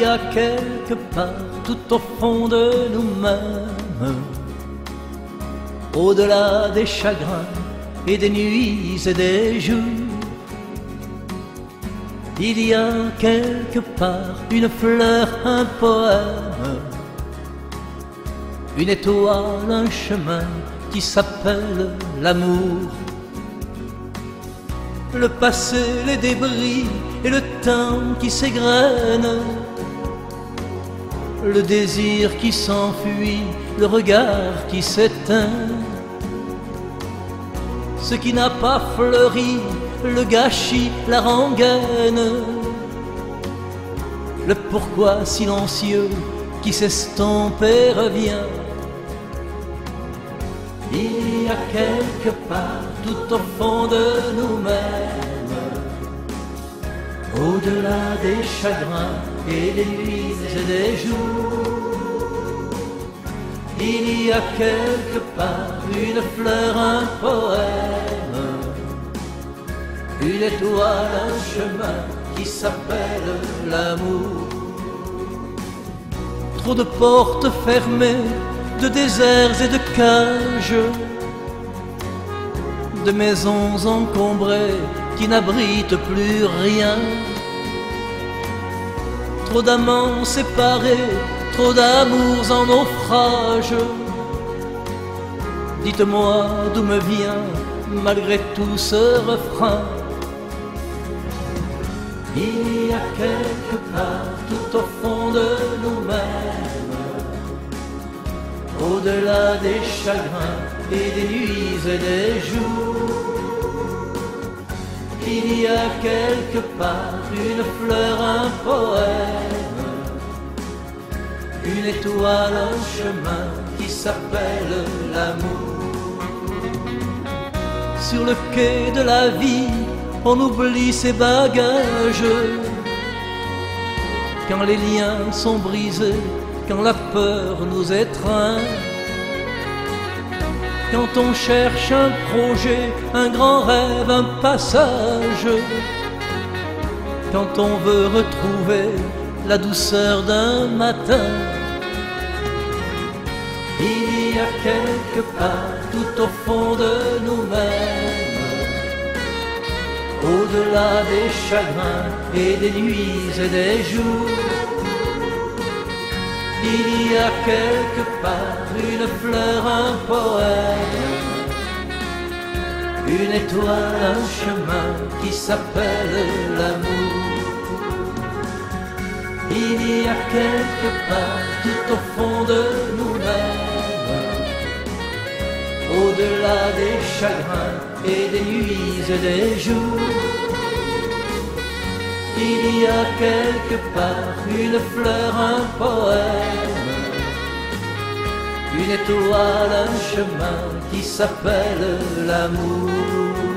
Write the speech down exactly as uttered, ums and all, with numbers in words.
y a quelque part tout au fond de nous-mêmes, au-delà des chagrins et des nuits et des jours, il y a quelque part une fleur, un poème, une étoile, un chemin qui s'appelle l'amour. Le passé, les débris et le temps qui s'égrène, le désir qui s'enfuit, le regard qui s'éteint, ce qui n'a pas fleuri, le gâchis, la rengaine, le pourquoi silencieux qui s'estompe et revient. Il y a quelque part tout au fond de nous-mêmes, au-delà des chagrins et des nuits et des jours, il y a quelque part une fleur, un poème, une étoile, un chemin qui s'appelle l'amour. Trop de portes fermées, de déserts et de cages, de maisons encombrées qui n'abritent plus rien. Trop d'amants séparés, trop d'amours en naufrage. Dites-moi d'où me vient malgré tout ce refrain. Il y a quelque part tout au fond de nous-mêmes, au-delà des chagrins et des nuits et des jours, il y a quelque part une fleur, un poème, une étoile, un chemin qui s'appelle l'amour. Sur le quai de la vie, on oublie ses bagages, quand les liens sont brisés, quand la peur nous étreint, quand on cherche un projet, un grand rêve, un passage, quand on veut retrouver la douceur d'un matin. Il y a quelque part tout au fond de nous-mêmes, au-delà des chagrins et des nuits et des jours, il y a quelque part une fleur, un poème, une étoile, un chemin qui s'appelle l'amour. Il y a quelque part tout au fond de nous-mêmes, au-delà des chagrins et des nuits et des jours, il y a quelque part une fleur, un poème, une étoile, un chemin qui s'appelle l'amour.